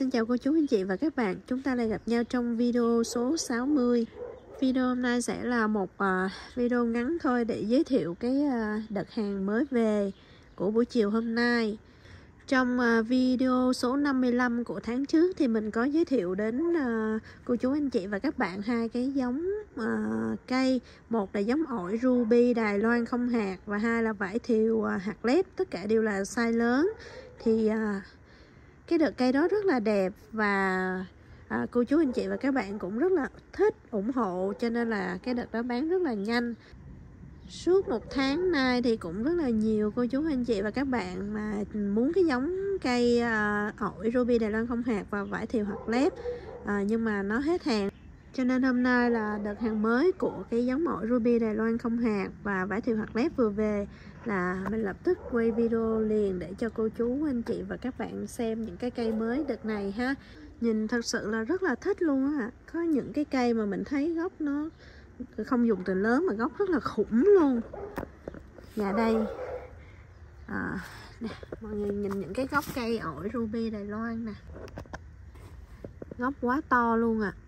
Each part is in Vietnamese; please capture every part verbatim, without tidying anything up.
Xin chào cô chú anh chị và các bạn. Chúng ta lại gặp nhau trong video số sáu mươi. Video hôm nay sẽ là một uh, video ngắn thôi để giới thiệu cái uh, đợt hàng mới về của buổi chiều hôm nay. Trong uh, video số năm mươi lăm của tháng trước thì mình có giới thiệu đến uh, cô chú anh chị và các bạn hai cái giống uh, cây. Một là giống ổi Ruby Đài Loan không hạt và hai là vải thiều uh, hạt lép. Tất cả đều là size lớn. Thì uh, cái đợt cây đó rất là đẹp và à, cô chú anh chị và các bạn cũng rất là thích ủng hộ, cho nên là cái đợt đó bán rất là nhanh. Suốt một tháng nay thì cũng rất là nhiều cô chú anh chị và các bạn mà muốn cái giống cây à, ổi Ruby Đài Loan không hạt và vải thiều hạt lép, à, nhưng mà nó hết hàng. Cho nên hôm nay là đợt hàng mới của cái giống ổi Ruby Đài Loan không hạt và vải thiều hạt lép vừa về, là mình lập tức quay video liền để cho cô chú anh chị và các bạn xem những cái cây mới đợt này ha. Nhìn thật sự là rất là thích luôn á. Có những cái cây mà mình thấy gốc nó không dùng từ lớn mà gốc rất là khủng luôn. Và đây à, nè, mọi người nhìn những cái gốc cây ổi Ruby Đài Loan nè, gốc quá to luôn à.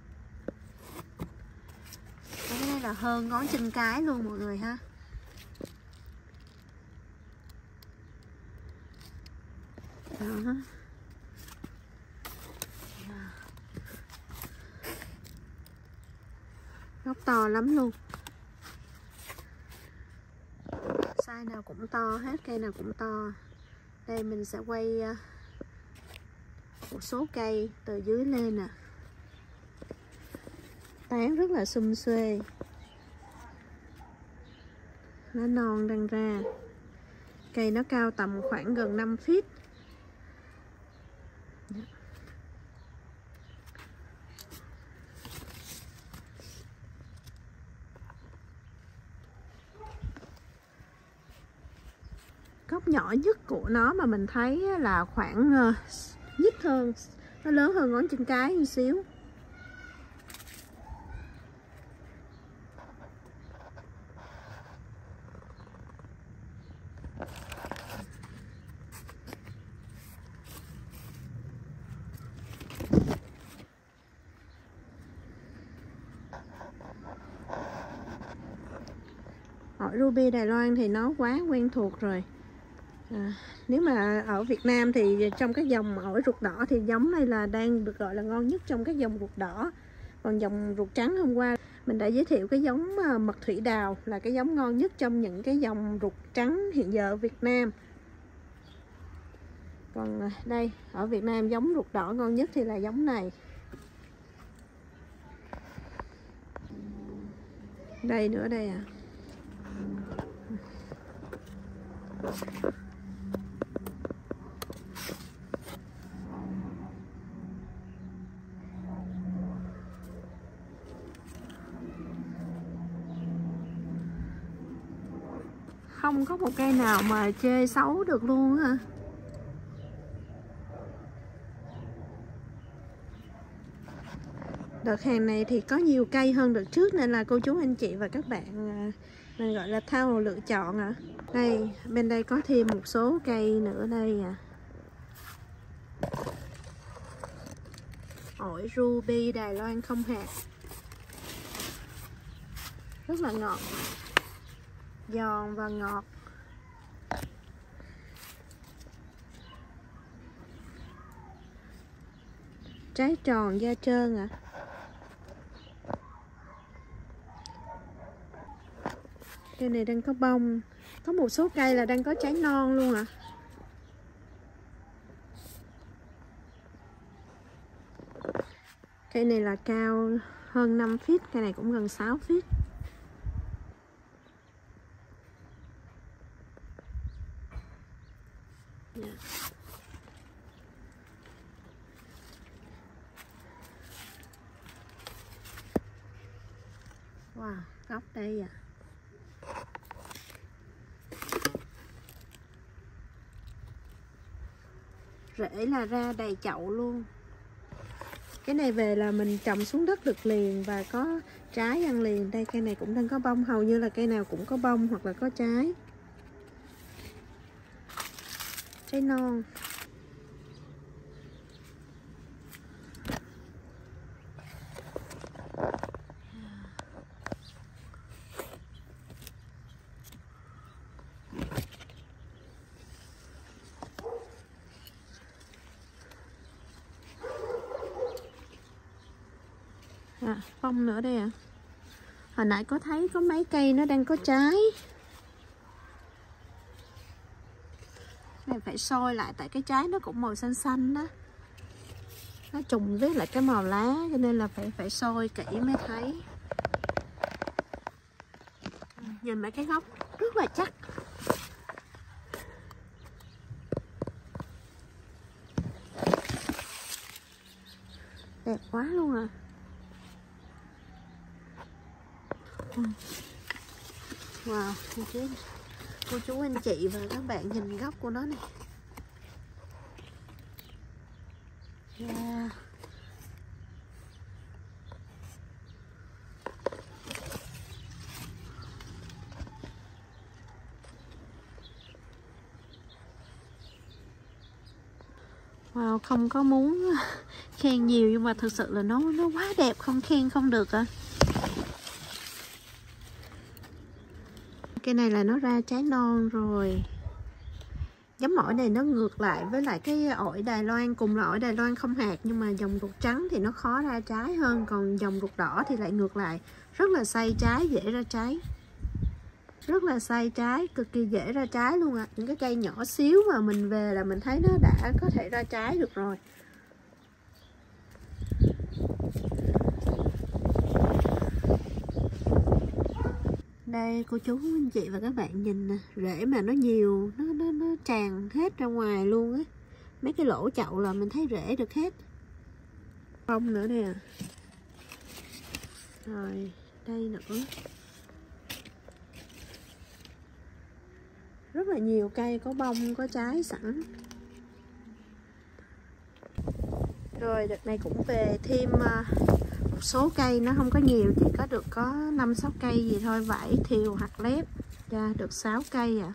Cái này là hơn ngón chân cái luôn mọi người ha. Đó. Gốc to lắm luôn. Size nào cũng to hết, cây nào cũng to. Đây mình sẽ quay một số cây từ dưới lên nè. Tán rất là sum xuê. Lá non đang ra. Cây nó cao tầm khoảng gần năm feet. Gốc nhỏ nhất của nó mà mình thấy là khoảng uh, nhích hơn, nó lớn hơn ngón chân cái một xíu. Ổi Ruby Đài Loan thì nó quá quen thuộc rồi. À, nếu mà ở Việt Nam thì trong các dòng ổi ruột đỏ thì giống này là đang được gọi là ngon nhất trong các dòng ruột đỏ. Còn dòng ruột trắng hôm qua mình đã giới thiệu cái giống mật thủy đào là cái giống ngon nhất trong những cái dòng ruột trắng hiện giờ ở Việt Nam. Còn đây, ở Việt Nam giống ruột đỏ ngon nhất thì là giống này. Đây nữa đây à. Không có một cây nào mà chê xấu được luôn ha. Đợt hàng này thì có nhiều cây hơn đợt trước nên là cô chú anh chị và các bạn mình gọi là tha hồ lựa chọn ạ. À. Đây, bên đây có thêm một số cây nữa đây à. Ổi Ruby Đài Loan không hạt. Rất là ngọt. Giòn và ngọt. Trái tròn da trơn ạ. À. Cây này đang có bông. Có một số cây là đang có trái non luôn ạ. À. Cây này là cao hơn năm feet, cây này cũng gần sáu feet. Yeah. Wow, gốc đây à. Rễ là ra đầy chậu luôn. Cái này về là mình trồng xuống đất được liền và có trái ăn liền. Đây cây này cũng đang có bông, hầu như là cây nào cũng có bông hoặc là có trái. Trái non. À, bông nữa đây ạ. À. Hồi nãy có thấy có mấy cây nó đang có trái. Này phải soi lại tại cái trái nó cũng màu xanh xanh đó. Nó trùng với lại cái màu lá cho nên là phải phải soi kỹ mới thấy. Nhìn mấy cái gốc rất là chắc. Đẹp quá luôn à. Wow, cô chú, cô chú anh chị và các bạn nhìn gốc của nó này. Yeah. Wow, không có muốn khen nhiều nhưng mà thực sự là nó nó quá đẹp, không khen không được à. Cái này là nó ra trái non rồi. Giống ổi này nó ngược lại với lại cái ổi Đài Loan, cùng là ổi Đài Loan không hạt nhưng mà dòng ruột trắng thì nó khó ra trái hơn, còn dòng ruột đỏ thì lại ngược lại, rất là xay trái, dễ ra trái. Rất là xay trái, cực kỳ dễ ra trái luôn ạ. À. Những cái cây nhỏ xíu mà mình về là mình thấy nó đã có thể ra trái được rồi. Đây cô chú anh chị và các bạn nhìn nè, rễ mà nó nhiều, nó nó nó tràn hết ra ngoài luôn á. Mấy cái lỗ chậu là mình thấy rễ được hết. Bông nữa nè. Rồi, đây nữa. Rất là nhiều cây có bông, có trái sẵn. Rồi đợt này cũng về thêm một số cây, nó không có nhiều, chỉ có được có năm sáu cây gì thôi. Vải thiều hạt lép ra được sáu cây à.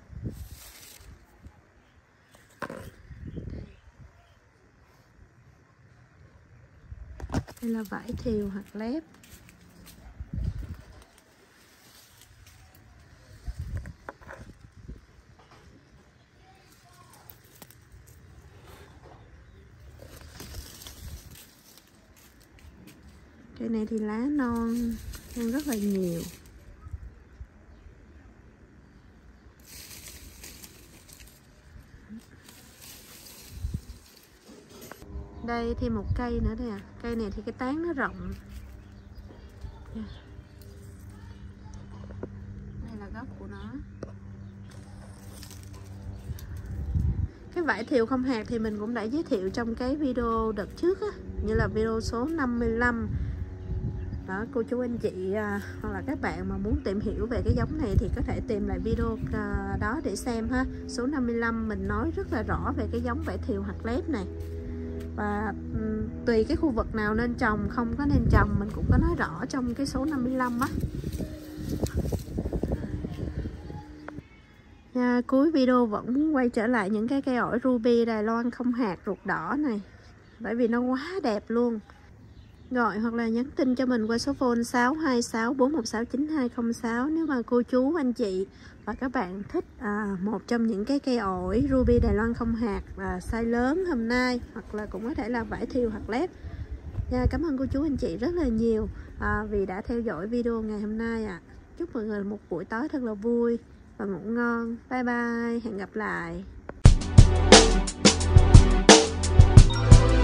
Đây là vải thiều hạt lép. Cây này thì lá non đang rất là nhiều. Đây thêm một cây nữa đây à. Cây này thì cái tán nó rộng. Đây là gốc của nó. Cái vải thiều không hạt thì mình cũng đã giới thiệu trong cái video đợt trước á, như là video số năm mươi lăm. Đó, cô chú anh chị à, hoặc là các bạn mà muốn tìm hiểu về cái giống này thì có thể tìm lại video à, đó để xem ha. Số năm mươi lăm mình nói rất là rõ về cái giống vải thiều hạt lép này. Và um, tùy cái khu vực nào nên trồng, không có nên trồng mình cũng có nói rõ trong cái số năm mươi lăm á. À, cuối video vẫn muốn quay trở lại những cái cây ổi ruby Đài Loan không hạt ruột đỏ này, bởi vì nó quá đẹp luôn. Gọi hoặc là nhắn tin cho mình qua số phone sáu hai sáu bốn một sáu chín hai không sáu nếu mà cô chú anh chị và các bạn thích à, một trong những cái cây ổi ruby Đài Loan không hạt và size lớn hôm nay, hoặc là cũng có thể là vải thiều hạt lép. Và cảm ơn cô chú anh chị rất là nhiều à, vì đã theo dõi video ngày hôm nay ạ. À. Chúc mọi người một buổi tối thật là vui và ngủ ngon. Bye bye, hẹn gặp lại.